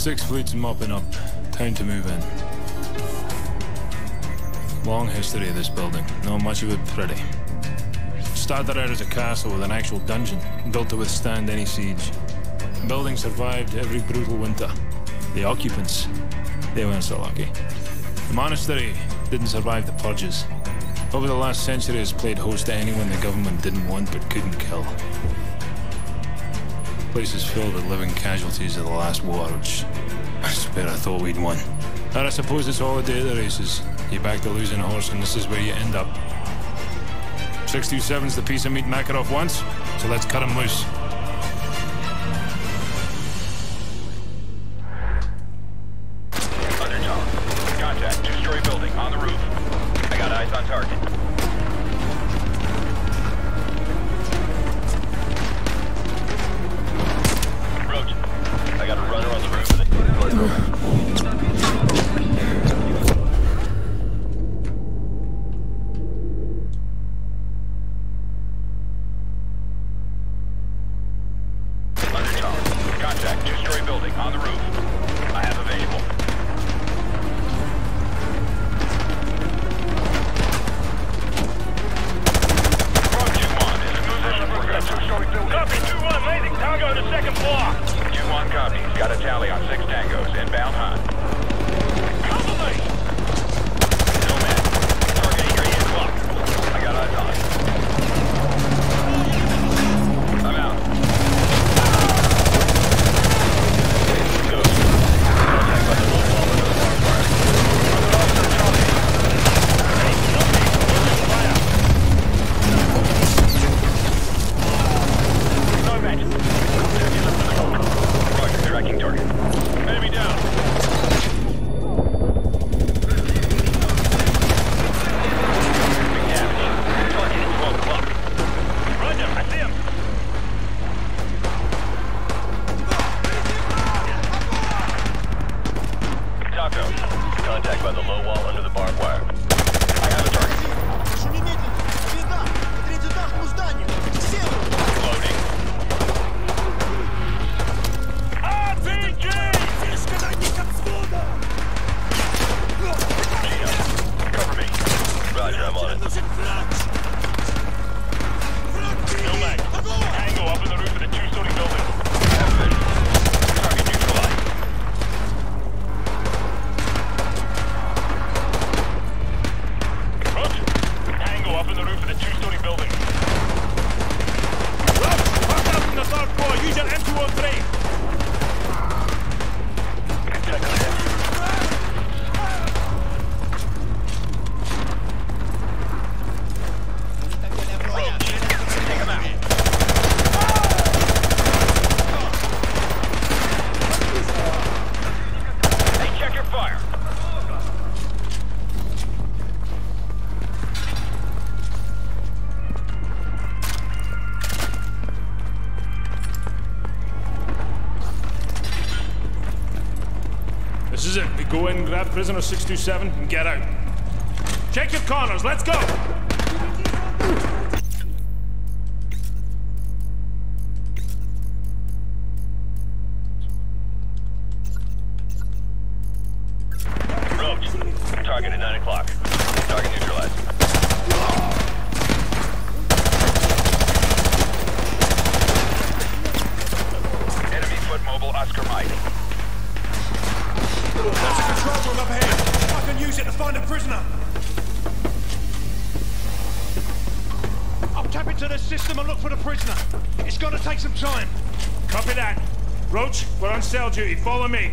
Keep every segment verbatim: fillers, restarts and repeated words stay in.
Sixth Fleet's mopping up. Time to move in. Long history of this building. Not much of it pretty. Started out as a castle with an actual dungeon, built to withstand any siege. The building survived every brutal winter. The occupants, they weren't so lucky. The monastery didn't survive the purges. Over the last century has played host to anyone the government didn't want but couldn't kill. The place is filled with living casualties of the last war, which I swear I thought we'd won. And I suppose it's all a day of the races. You back a losing horse and this is where you end up. six two seven's the piece of meat Makarov wants, so let's cut him loose. Undertow. Contact. Two-story building on the roof. I got eyes on target. Roach. I got a runner on the roof. Contact, two-story building on the roof. I have a visual. Road two one, is it moving? We're good. Two-story building. Copy, two one, landing Tango to second floor. two one copy. Got a tally on six tangos, inbound hunt. Cover me! Nomad, targeting your eight o'clock. I got eyes on it. I'm out. Tracking target. Enemy down. Big damage. Targeting twelve o'clock. Roger, I see him. Taco. Contact by the low wall under the barbed wire. I have a target. Loading. Cover me. Roger, I'm on it. Nomad. Tango up in the roof of the two-story building. Have a vision. Target neutralized. Roger. Tango up in the roof of the two-story building. Roger. Park up in the third floor. Use your M two oh three. This is it. We go in, grab prisoner six two seven, and get out. Check your corners. Let's go! Roach. Target at nine o'clock. Target neutralized. Enemy foot mobile Oscar Mike. There's a control room up ahead. I can use it to find a prisoner. I'll tap into the system and look for the prisoner. It's gonna take some time. Copy that. Roach, we're on cell duty. Follow me.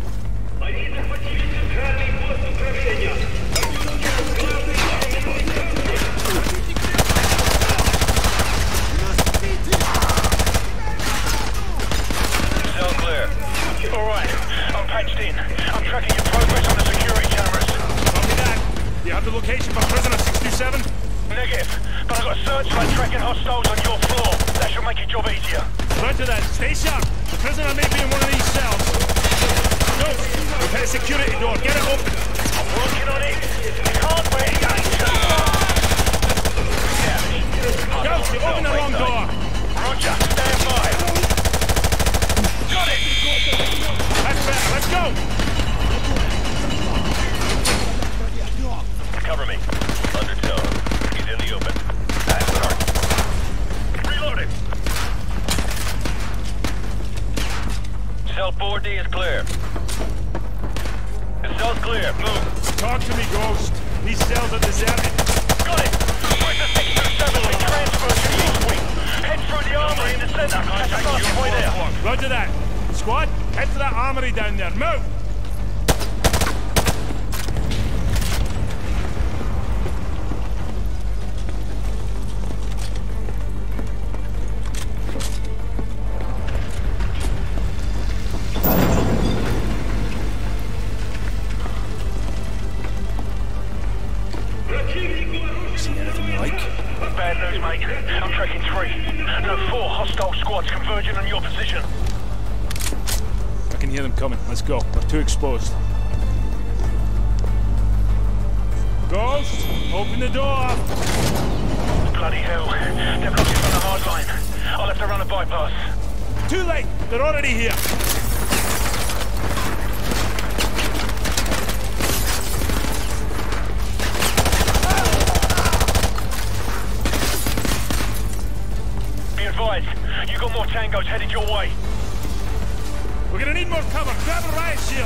Cell clear. All right. I'm patched in. I'm tracking your progress on the security cameras. Copy that. You have the location for prisoner six two seven? Negative. But I've got a searchlight tracking hostiles on your floor. That should make your job easier. Roger that. Stay sharp. The prisoner may be in one of these cells. Go. We've hit a security door. Get it open. I'm working on it. You can't wait again. Ghost, you open the wrong door. Roger. Stand by. Got it. That's better. Let's go! Cover me. Undertow. He's in the open. That's the target. Reloading. Cell four D is clear. The cell's clear. Move. Talk to me, Ghost. These cells are deserted. Got it. Find the six two seven and transfer to the east wing. Head through the armory in the center. That's the fastest way there. Roger that. Squad, head to that armory down there. Move! See anything you like? Bad news, mate. I'm tracking three. No, four hostile squads converging on your position. I can hear them coming. Let's go. We're too exposed. Ghost, open the door! Bloody hell. They're blocking from the hard line. I'll have to run a bypass. Too late! They're already here! Be advised, you got more tangos headed your way. We're gonna need more cover. Grab a riot shield!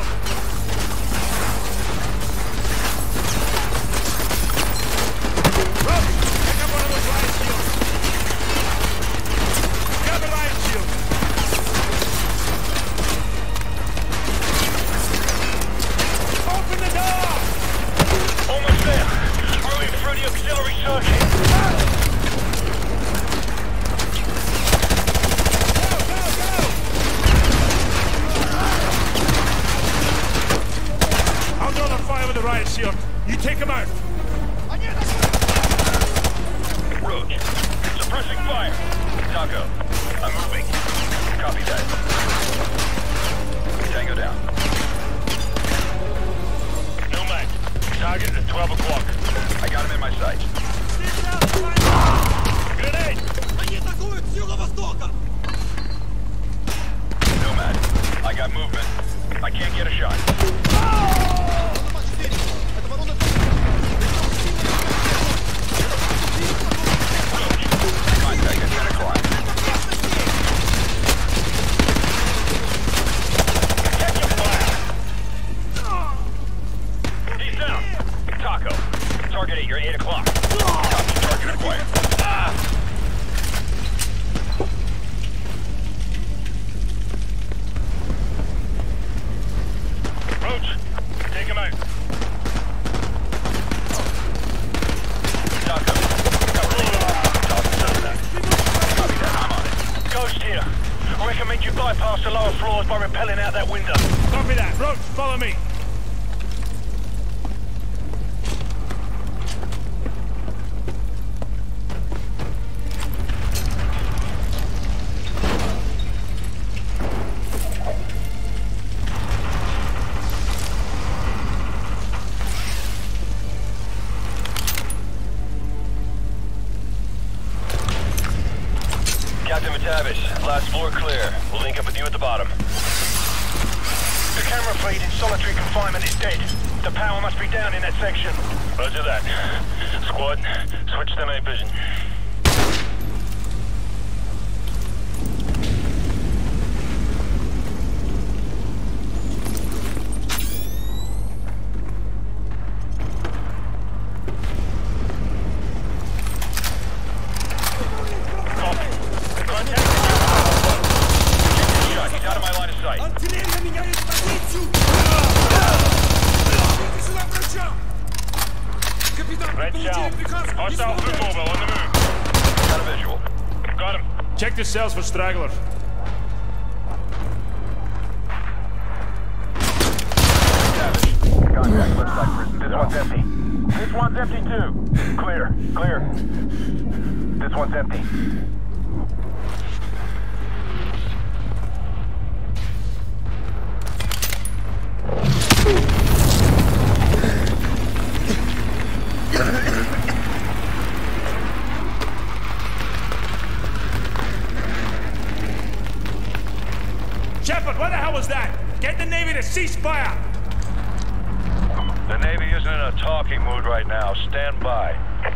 Rob, pick up one of those riot shields! Grab a riot shield! Open the door! Almost there. Moving through the auxiliary circuit. The riot shield. You take him out. Roach. Suppressing fire. Taco. I'm moving. Copy that. Tango down. Nomad. Target at twelve o'clock. I got him in my sight. Grenade! Nomad. I got movement. I can't get a shot. Contact at ten o'clock. Check your fire. He's down. Taco. Target at your eight o'clock. Copy. Target acquired. Ah! Roach, take him out. Taco. Copy that. I'm on it. Ghost here. I recommend you bypass the lower floors by rappelling out that window. Copy that. Roach, follow me. Captain Matavish, last floor clear. We'll link up with you at the bottom. The camera feed in solitary confinement is dead. The power must be down in that section. Roger that. Squad, switch to night vision. Red Shell. Hostile foot mobile on the move. Got a visual. Got him. Check the cells for stragglers. Savage. Contact left side prison. This one's empty. This one's empty too. Clear. Clear. This one's empty. Shepard, ceasefire! The Navy isn't in a talking mood right now. Stand by.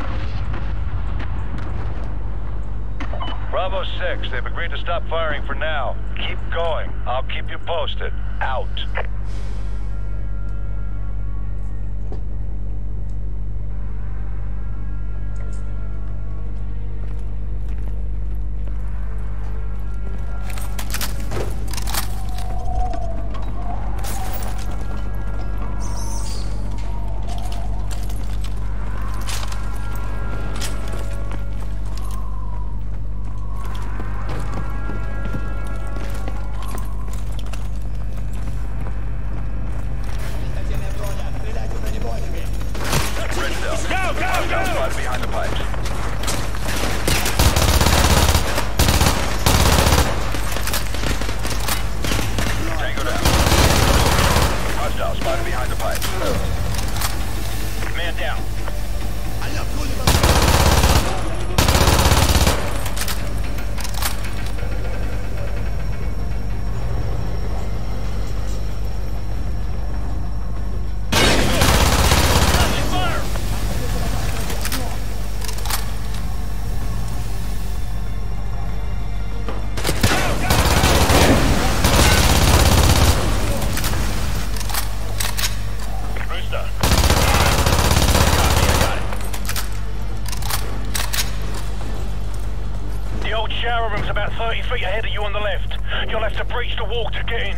Bravo six, they've agreed to stop firing for now. Keep going. I'll keep you posted. Out. thirty feet ahead of you on the left. You'll have to breach the wall to get in.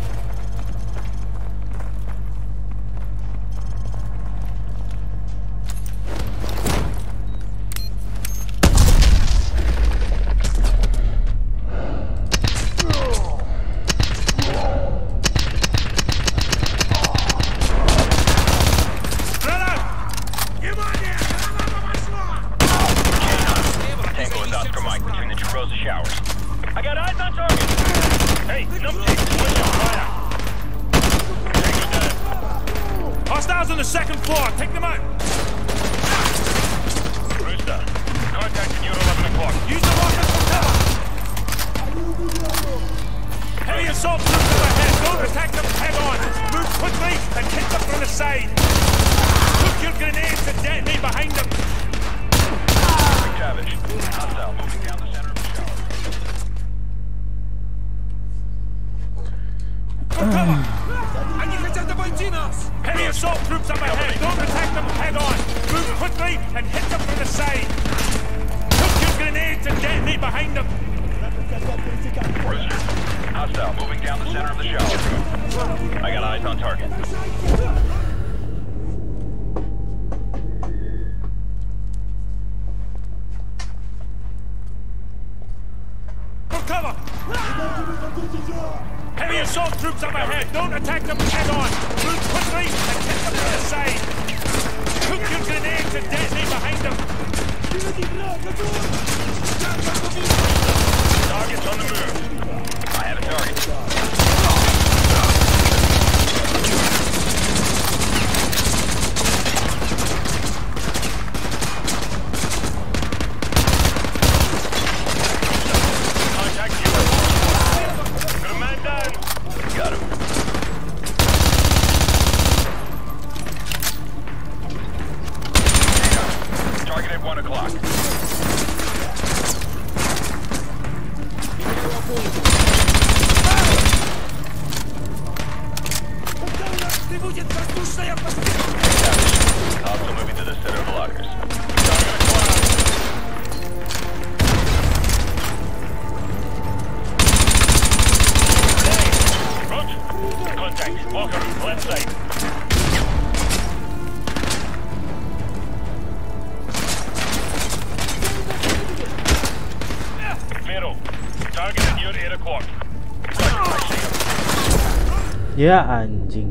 Ya anjing.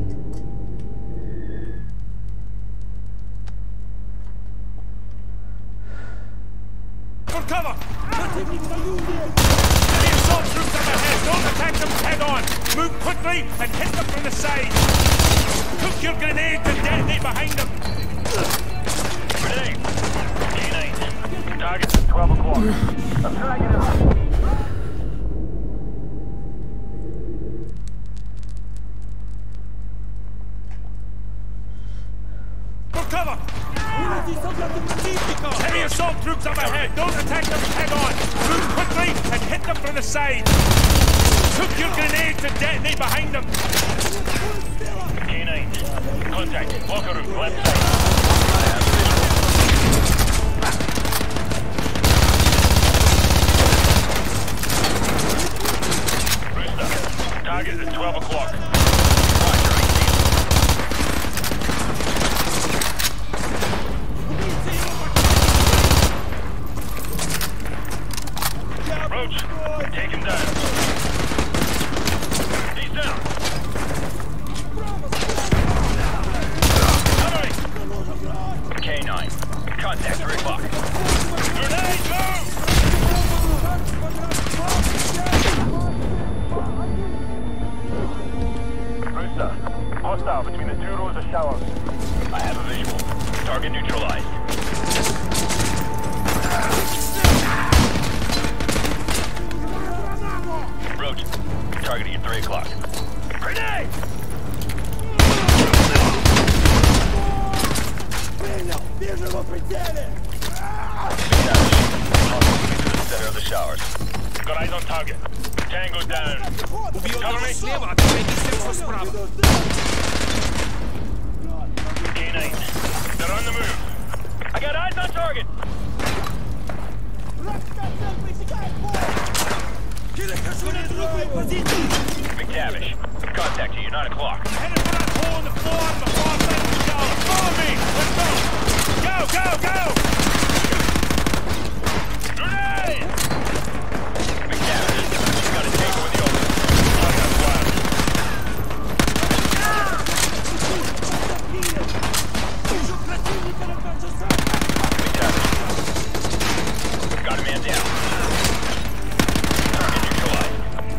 For cover. Enemy assault troops up ahead. Don't attack them head on. Move quickly and hit them from the side. Cook your grenades and detonate behind them. Grenade. D nine. Target at twelve o'clock. I'm trying to get it. cover! Heavy assault troops up ahead! Don't attack them head-on! Move quickly and hit them from the side! Cook your grenades and detonate behind them! K nine. Contact. Walker, left side. I have visual. Rooster. Target at twelve o'clock. Roach, take him down. He's down. Covering. K nine. Contact, three o'clock. Grenade, move! Rooster, hostile between the two rows of showers. I have a visual. Target neutralized. Roach, targeting at three o'clock. Grenade! Center of the showers. Got eyes on target. Tango down. Cover me. K nine. They're on the move. I got eyes on target. McTavish, contact to you, nine o'clock. Headed for that hole in the floor on the far side of the shower! Follow me! Let's go! Go, go, go! Grenade! McTavish, you got a tango in the open. I got flash. McTavish, got a man down. Target neutralized.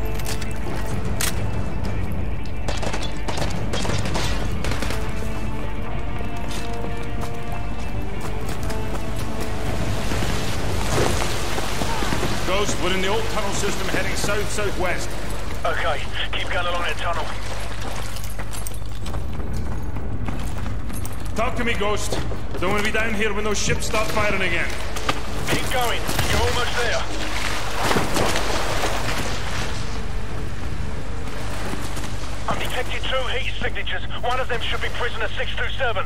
Ghost, we're in the old tunnel system heading south-southwest. Okay, keep going along that tunnel. Talk to me, Ghost. I don't want to be down here when those ships start firing again. Keep going. You're almost there. I've detected two heat signatures. One of them should be prisoner six two seven.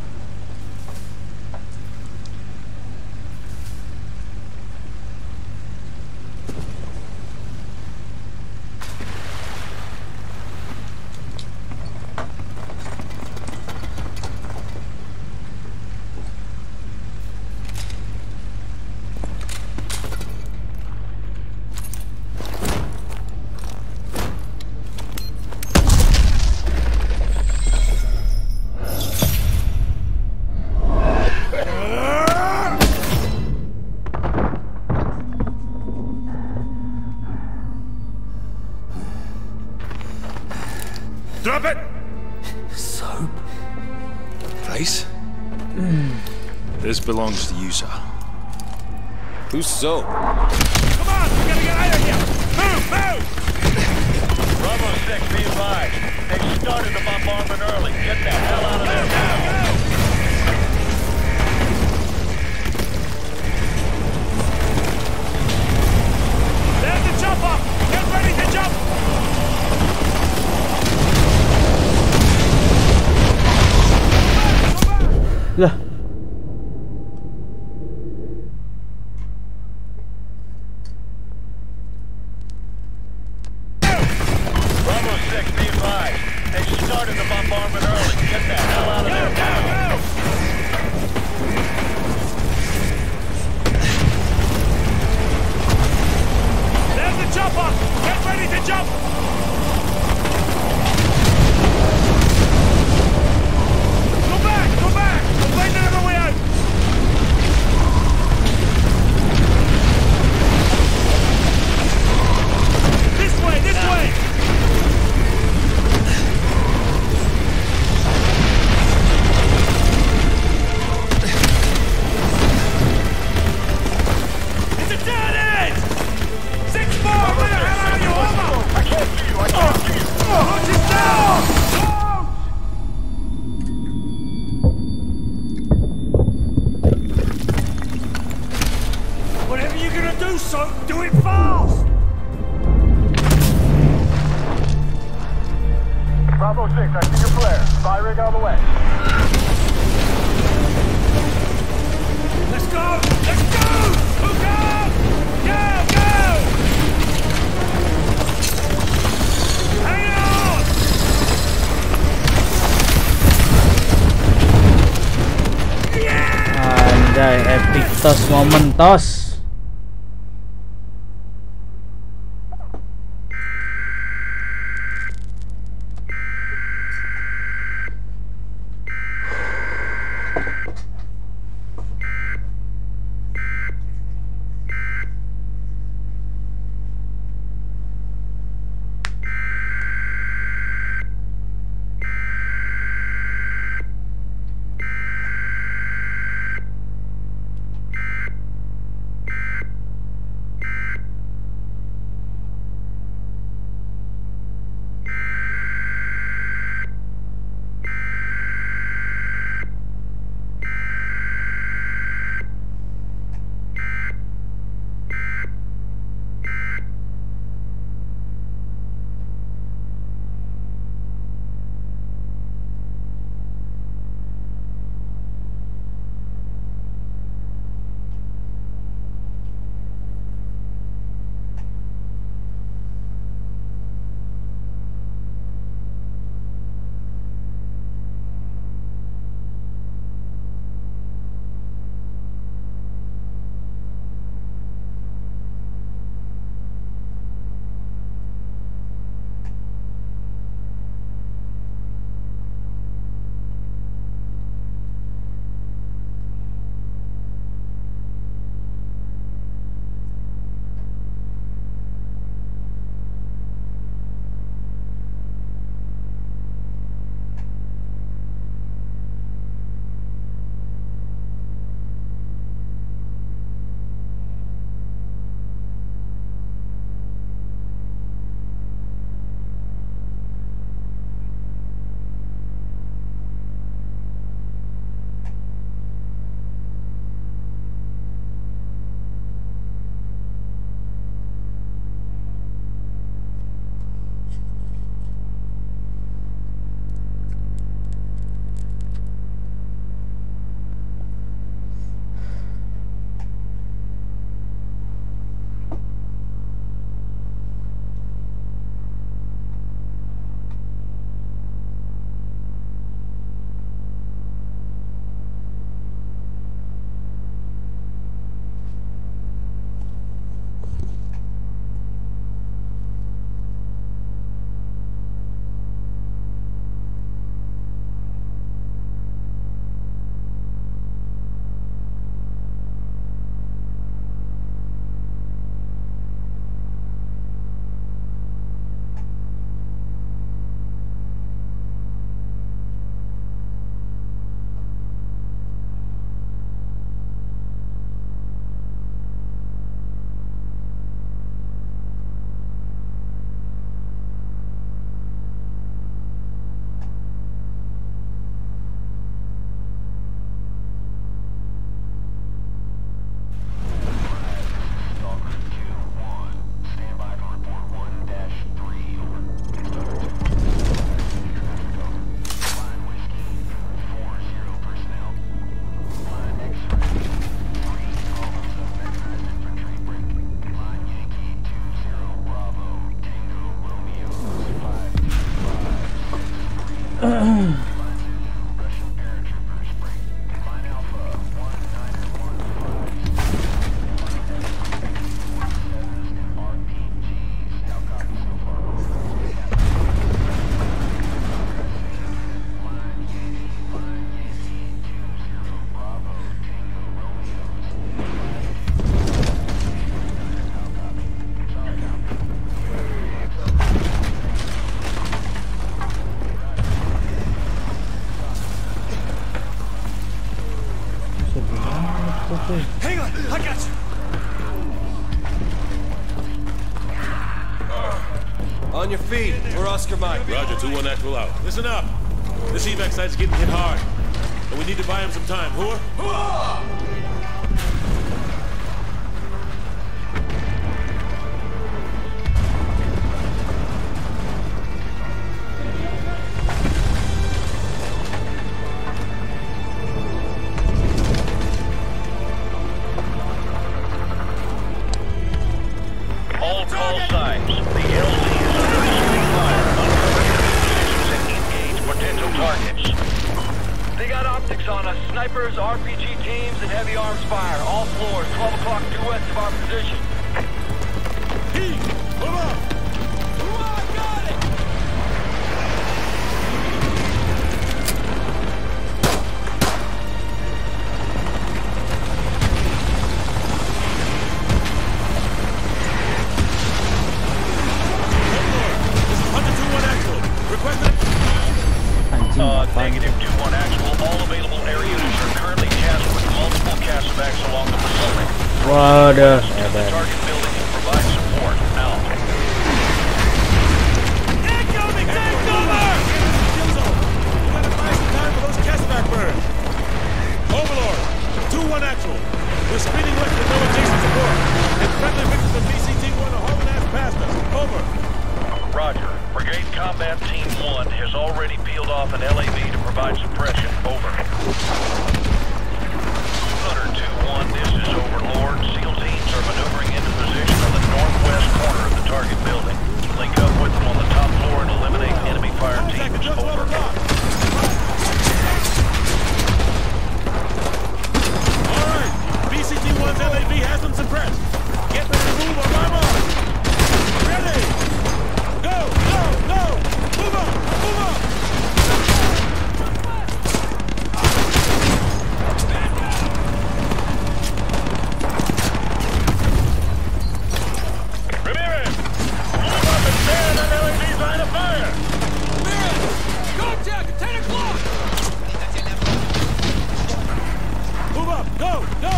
Drop it! Soap? Price? Mm. This belongs to you, sir. Who's soap? Come on! We gotta get out of here! Move! Move! Bravo six, be advised. They started the bombardment early. Get the hell out of there now. There's the chopper! Get ready to jump! Lah. Bravo six, be advised. They started the bombardment early. Get the hell out of there now. There's the chopper! Get ready to jump! Go back! Go back! We'll find another Let's go! Let's go! Look out! Go! Go! Hang on! Anjay, epic tos moment tos. Hang on, I got you. On your feet. We're Oscar Mike. Roger, two one actual out. Listen up. This evac site's getting hit hard. And we need to buy him some time. Whoa! got optics on us. Snipers, R P G teams, and heavy arms fire. All floors, twelve o'clock due west of our position. Heat! Move up! Move on, got it! This is Hunter two one actual. Requesting... Anjing Uh, apaan negative tu? two one actual. All available area units are currently tasked with multiple casevacs along the Potomac. Waduh, The hebat. target building and provide support. Out. Incoming! Take cover! Kill zone. We gotta buy some time for those Casevac birds. Overlord, two one actual. We're speeding west with no adjacent support. And friendly victims of B C T one are hauling ass past us. Over. Roger. Brigade Combat Team one has already peeled off an L A V to provide suppression. Over. Hunter two one, this is Overlord. SEAL teams are maneuvering into position on the northwest corner of the target building. Link up with them on the top floor and eliminate enemy fire Contact at teams. just twelve Over. o'clock. All right. B C T one's L A V has them suppressed. Get ready to move on my mark. Ready. Go, go, go. Move up, move up. Ramirez! Move up and stand on L A V's line of fire! Ramirez! Contact at ten o'clock! Move up. Go, go.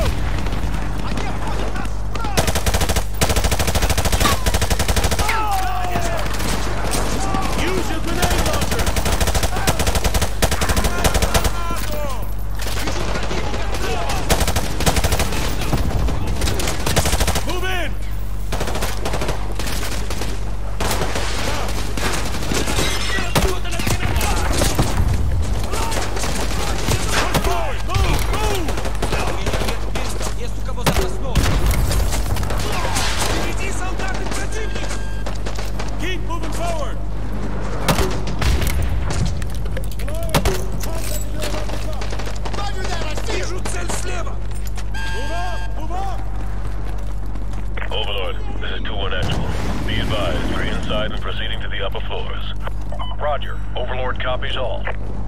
Use your grenade launcher. Move in. Push forward. Move, move. Keep moving forward. Move up, move up. Overlord, this is two one actual. Be advised, we're inside and proceeding to the upper floors. Roger. Overlord copies all.